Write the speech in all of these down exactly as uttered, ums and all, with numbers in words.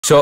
Show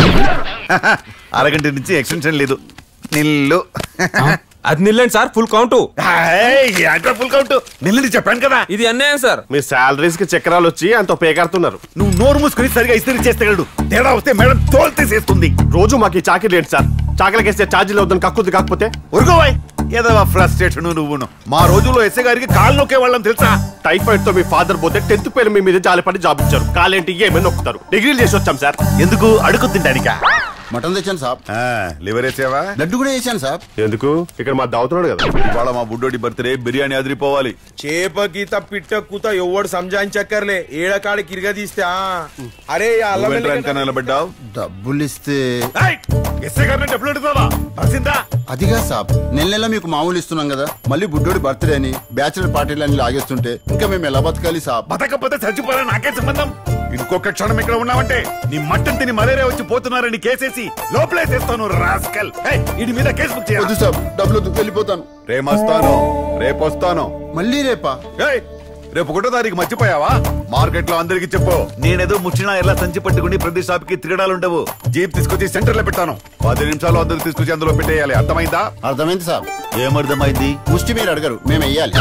అరగంట నుంచి extension లేదు. నిల్లు అది నిల్లండి sir, full count. Full count నిల్లని చెప్పాను కదా. ఇది అన్యాయం సార్. మీ సాలరీస్ కి చక్రాలు వచ్చి అంత పేకాడుతున్నారు. నువ్వు నోరు మూసుకుని సరిగా ఇస్త్రీ చేస్తాడు. తేడా వస్తే మేడం తోలు తీసేస్తుంది. రోజు మాకు చాకరీ ఏంటి సార్? చాకలికేస్తే ఛార్జీలు వద్దని కక్కుద్ది కాకపోతే ఉరుకోవాయ్. ఏదో ఫ్రస్ట్రేషన్ నువ్వును. మా రోజుల్లో ఎస్ఐ గారికి కాళ్ళు నొక్కే వాళ్ళం తెలుసా? టైఫాయిడ్ తో మీ ఫాదర్ పోతే టెన్త్ పేరు మీ మీద జాలిపడి జాబ్ ఇచ్చారు. కాలేంటి ఏమైనా నొక్కుతారు. డిగ్రీలు చేసి వచ్చాం సార్. ఎందుకు అడుగు తింటానికా? మటన్ తెచ్చాను సాబ్. లివర్ వేసావా? లడ్డు కూడా వేసాను సాబ్. ఎందుకు? ఇక్కడ మా దావుతున్నాడు కదా. ఇవాళ మా బుడ్డోడి బర్త్డే, బిర్యానీ అదిరిపోవాలి. చేప గీత పిట్ట కూత ఎవడు సంజాయించక్కర్లే. ఏడకాడికి ఇరగ తీస్తే అరే నిలబడ్డావు. డబ్బులు ఇస్తే ఎస్ఐ గారిని డబ్బులు అడుగుతావా? అదిగా సాబ్, నెల నెల మీకు మామూలు ఇస్తున్నాం కదా, మళ్ళీ బుడ్డోడి బర్త్డే అని బ్యాచులర్ పార్టీలు అని లాగేస్తుంటే ఇంకా మేము ఎలా బతకాలి సాబ్? బతకపోతే చచ్చిపోరా, నాకే సంబంధం. ఇంకొక క్షణం ఇక్కడ ఉన్నావంటే నీ మట్టం తిని మలేరియా వచ్చి పోతున్నారని కేసేసి లోపలేసేస్తాను. రాస్కల్, వీడి మీద కేసు బుక్ చేయాలి. వద్దు సాబ్, డబ్బులు వెళ్ళిపోతాను. రేమొస్తాను, రేపు వస్తాను. మళ్ళీ రేపా? రేపు ఒకటో తారీఖు మర్చిపోయావా? మార్కెట్ లో అందరికి చెప్పు, నేనేదో ముచ్చినా ఎలా సంచి పట్టుకుని ప్రతి షాప్ కి తిరగడాలుండవు. జీప్ తీసుకొచ్చి సెంటర్ లో పెట్టాను. పది నిమిషాలు అందరు తీసుకొచ్చి అందులో పెట్టేయాలి. అర్థమైందా? అర్థమైంది సాబ్. ఏమర్థమైంది? ముష్టి మీరు అడగరు, మేము వెయ్యాలి.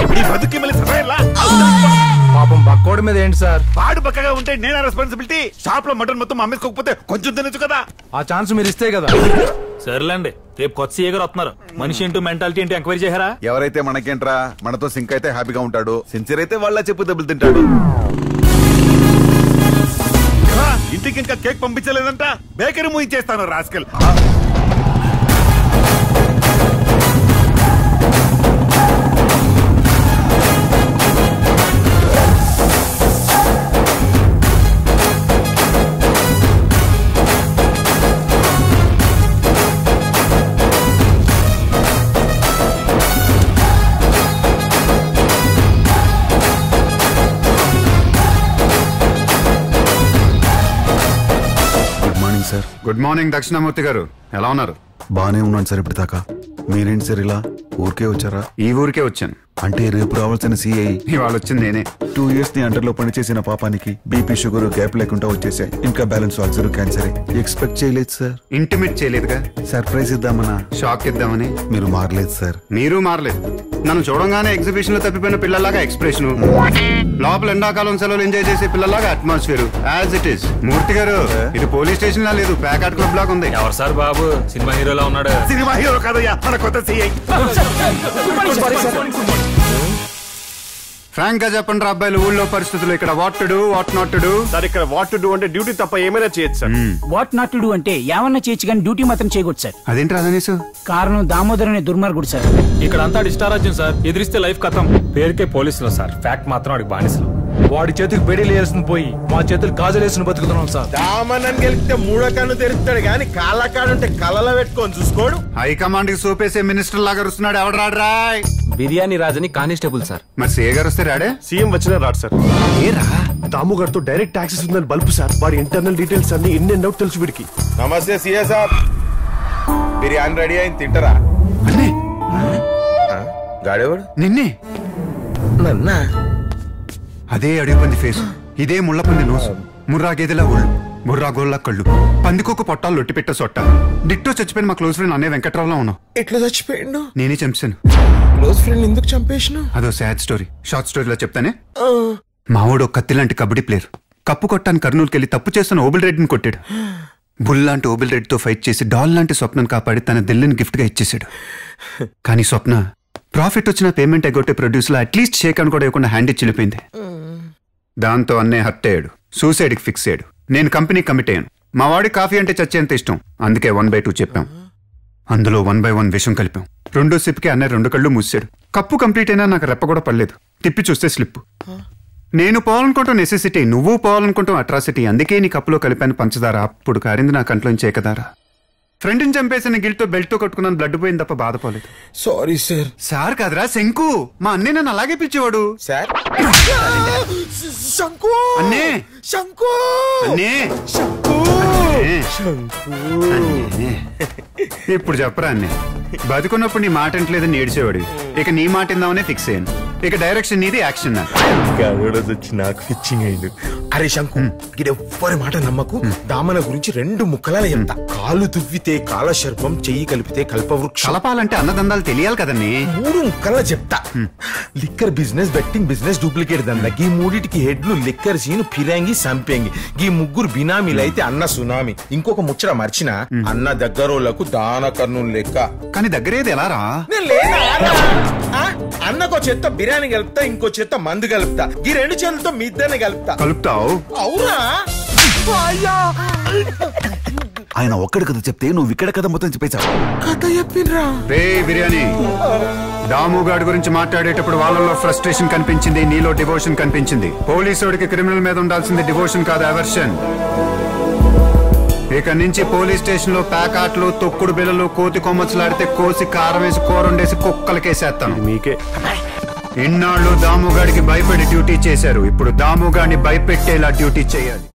పాపం బక్కోడి మీద ఏంటి సార్? పాడు పక్కగా ఉంటే నేనా రెస్పాన్సిబిలిటీ? షాప్ లో మటన్ మొత్తం అమ్మేసుకోకపోతే కొంచెం తినచ్చు కదా. ఆ ఛాన్స్ మీరు ఇస్తే కదా. సర్లేండి, రేపు కొత్త సీఏ గారు వస్తున్నారు. మనిషి ఏంటో మెంటాలిటీ ఏంటో ఎంక్వైరీ చేశారా? ఎవరైతే మనకేంట్రా, మనతో సింక్ అయితే హ్యాపీగా ఉంటాడు. సిన్సియర్ అయితే వాళ్ళ చెప్పు దెబ్బలు తింటాడు. ఇంటికి ఇంకా కేక్ పంపించలేదంట. బేకరీ మూయించేస్తాను rascal. Sir good morning Dakshinamurthy గారు, ఎలా ఉన్నారు? బానే ఉన్నాను సార్. ఇప్పుడు దాకా మీరేంటి సార్ ఇలా ఊరికే వచ్చారా? ఈ ఊరికే వచ్చాను. అంటే రేపు రావాల్సిన సిఐ ఇవాళ వచ్చింది నేనే. టూ ఇయర్స్ ని అండర్ లో పనిచేసిన పాపానికి బీపీ షుగర్ గ్యాప్ లేకుండా వచ్చేసాయి. ఇంకా బ్యాలెన్స్ ఆక్సిజన్ క్యాన్సర్ ఎక్స్పెక్ట్ చేయలేదు సార్. ఇంటిమేట్ చేయలేదుగా. సర్ప్రైజ్ ఇద్దామన్నా, షాక్ ఇద్దామని. మీరు మారలేదు సార్. మీరు మారలేదు. నన్ను చూడంగానే ఎగ్జిబిషన్ లో తప్పిపోయిన పిల్లలాగా ఎక్స్ప్రెషన్, లోపల ఎండాకాలం సెలవులు ఎంజాయ్ చేసే పిల్లలాగా atmosphere as it is. Murthy గారు, ఇది పోలీస్ స్టేషన్ లా లేదు, ప్యాకాట్ క్లబ్ లాగా ఉంది. ఎవరు సార్ బాబు? సినిమా హీరోలా ఉన్నాడు. సినిమా హీరో కాదయ్యా, మన కొత్త సిఐ. ఫ్రాంక్ గా చెప్పండి రా అబ్బాయిలు, ఊళ్ళో పరిస్థితులు. ఇక్కడ what to do, what not to do. Sir ఇక్కడ వాట్ టు డూ అంటే డ్యూటీ తప్ప ఏమైనా చేయొచ్చు sir. What not to do అంటే ఏమన్నా చేయొచ్చు కానీ డ్యూటీ మాత్రం చేయకూడదు సార్. అదేంటి రాజనీసు? కారణం దామోదర్ అనే దుర్మార్గుడు సార్. ఇక్కడ అంతా ఇష్టారాజ్యం సార్. ఎదిరిస్తే లైఫ్ కథం. పేరుకే పోలీసులు సార్, ఫ్యాక్ట్ మాత్రం వాడికి బానిసలు. వాడి చేతికి బెడీలు వేసిన పోయి మా చేతులు గాజులేసిన బతుకుతున్నాం సార్. దామనని గెలిస్తే మూడో కన్ను తెరుస్తాడు గాని కాళ్ళ కాడుంటే కళ్ళలో పెట్టుకొని చూసుకోడు. హైకమాండ్ కి సోపేసే మినిస్టర్ లాగా వస్తున్నాడు. ఎవడు రాడు రాయ్? బిర్యానీ రాజని కానిస్టేబుల్ సార్. మరి సీఏ గారు వస్తే రాడే? సీఎం వచ్చినా రాడు సార్. ఏరా దాము గారితో డైరెక్ట్ యాక్సెస్ ఉందని బల్పు సార్. వాడి ఇంటర్నల్ డీటెయిల్స్ అన్ని ఇన్ అండ్ అవుట్ తెలుసు వీడికి. నమస్తే సీఏ సాబ్, బిర్యానీ రెడీ అయింది, తింటారా? అన్నే గాడేవాడు నిన్నే. నన్నా అదే అడుగుపంది ఫేస్, ఇదే ముళ్ళపంది నోసు, ముర్రా గేదెలా ఒళ్ళు, ముర్రా గోళ్ళ కళ్ళు, పందికొక పొట్టాలు లొట్టి పెట్ట సొట్ట. డిట్టో చచ్చిపోయిన మా క్లోజ్ ఫ్రెండ్ అనే వెంకట్రావులో ఉన్నావు. ఎట్లా చచ్చిపోయిండు? నేనే చంపాను. క్లోజ్ ఫ్రెండ్ ఎందుకు చంపేసిన? అదో సాడ్ స్టోరీ, షార్ట్ స్టోరీలో చెప్తానే. మావోడు కత్తి లాంటి కబడ్డీ ప్లేయర్. కప్పు కొట్టాను కర్నూలుకి వెళ్ళి తప్పు చేస్తున్న ఓబుల్ రెడ్డిని కొట్టాడు. బుల్ లాంటి ఓబుల్ రెడ్డితో ఫైట్ చేసి డాల్ లాంటి స్వప్నను కాపాడి తన దిల్లుని గిఫ్ట్ గా ఇచ్చేసాడు. కానీ స్వప్న ప్రాఫిట్ వచ్చిన పేమెంట్ ఎగ్గొట్టే ప్రొడ్యూస్ లో అట్లీస్ట్ షేక్ అని కూడా ఇవ్వకుండా హ్యాండ్ ఇచ్చి వెళ్ళిపోయింది. దాంతో అన్నే హర్ట్ అయ్యాడు, సూసైడ్ కి ఫిక్స్ అయ్యాడు. నేను కంపెనీ కమిట్ అయ్యాను. మా వాడి కాఫీ అంటే చచ్చేంత ఇష్టం, అందుకే వన్ బై టూ చెప్పాం. అందులో వన్ బై వన్ విషం కలిపాం. రెండో సిప్కి అన్నయ్య రెండు కళ్ళు మూసాడు. కప్పు కంప్లీట్ అయినా నాకు రెప్ప కూడా పడలేదు. తిప్పి చూస్తే స్లిప్. నేను పోవాలనుకుంటాం నెసెసిటీ, నువ్వు పోవాలనుకుంటాం అట్రాసిటీ. అందుకే నీ కప్పులో కలిపాను పంచదార. అప్పుడు కారింది నా కంట్లోంచి ఏకదార. ఫ్రెండ్ని చంపేసిన గిల్తో బెల్ట్ తో కట్టుకున్నాను, బ్లడ్ పోయింది తప్ప బాధపోలేదు. Sorry sir. సార్ కాదురా శంకు, మా అన్నయ్య నన్ను అలాగే పిచ్చేవాడు. సార్ శంకు అన్నే శంకు అన్నే శంకు అన్నే. ఇప్పుడు చెప్పరా అన్నే, బతుకున్నప్పుడు నీ మాట అంటలేదని ఏడ్చేవాడు, ఇక నీ మాట ఇందామనే ఫిక్స్ అయ్యాను. ఇక డైరెక్షన్ నీది, యాక్షన్ నాది. వచ్చి నాకు ఫిచ్చింగ్ అయింది. అరే శంకు, ఇది ఎవ్వరి మాట నమ్మకు. దామన గురించి రెండు ముక్కలాల చెప్తా. కాలు దువ్వితే కాలశర్పం, చెయ్యి కలిపితే కల్పవృక్షం. కలపాలంటే అన్నదందాలు తెలియాలి కదండి. మూడు ముక్కలా చెప్తా. Liquor business, betting business, duplicate దందా. ఈ మూడిటికి హెడ్లు లిక్కర్ సీను, ఫిరాంగి, సంపేంగి. ఈ ముగ్గురు బినామీలు అయితే అన్న సునామీ. ఇంకొక ముచ్చట మర్చిన, అన్న దగ్గరోళ్లకు దాన కర్నూలు లెక్క. కానీ దగ్గరేది ఎలా రా? అన్నకో చేత్త బిర్యానీ కలుపుతా, ఇంకో చేత్త మందు కలుపుతా. ఈ రెండు చేతులతో మీ ఇద్దరిని కలుపుతా. కలుపుతావు? అవునా? ఆయన ఒక్కడి కథ చెప్తే నువ్వు ఇక్కడ కథ మొత్తం చెప్పేశావు. కథ చెప్పిండ్రా? రే బిర్యానీ, దాముగాడి గురించి మాట్లాడేటప్పుడు వాళ్ళలో ఫ్రస్ట్రేషన్ కనిపించింది, నీలో డివోషన్ కనిపించింది. పోలీసుడికి క్రిమినల్ మీద ఉండాల్సింది డివోషన్ కాదు, అవర్షన్. ఇక నుంచి పోలీస్ స్టేషన్ లో ప్యాకాట్లు, తొక్కుడు బిల్లలు, కోతి కొమ్మచ్చులాడితే కోసి కారం వేసి కూరండేసి కుక్కలకేసేస్తాను. మీకే ఇన్నాళ్ళు దాముగాడికి భయపడి డ్యూటీ చేశారు, ఇప్పుడు దాముగాడిని భయపెట్టేలా డ్యూటీ చేయాలి.